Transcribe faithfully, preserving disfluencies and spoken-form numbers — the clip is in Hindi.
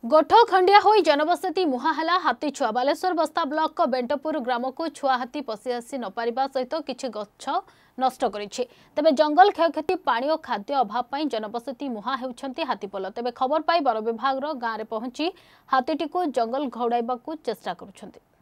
गोठ खंडिया होई जनबसती मुहाहला हाथी छुआ बालेश्वर बस्ता ब्लॉक को बेंटपुर ग्राम को छुआ हाथी पशि आसी न पारिबा सहित किछि गछ नष्ट करिछि। तेबे जंगल क्षयक्षति पानी और खाद्य अभाव पई जनबसती मुहा हेउछंती हाथीपल। तेबे खबर पाई वन विभाग रो गाँव रे पहुंची हाथीटी को जंगल घौड़ाइबा को चेष्टा करुछंती।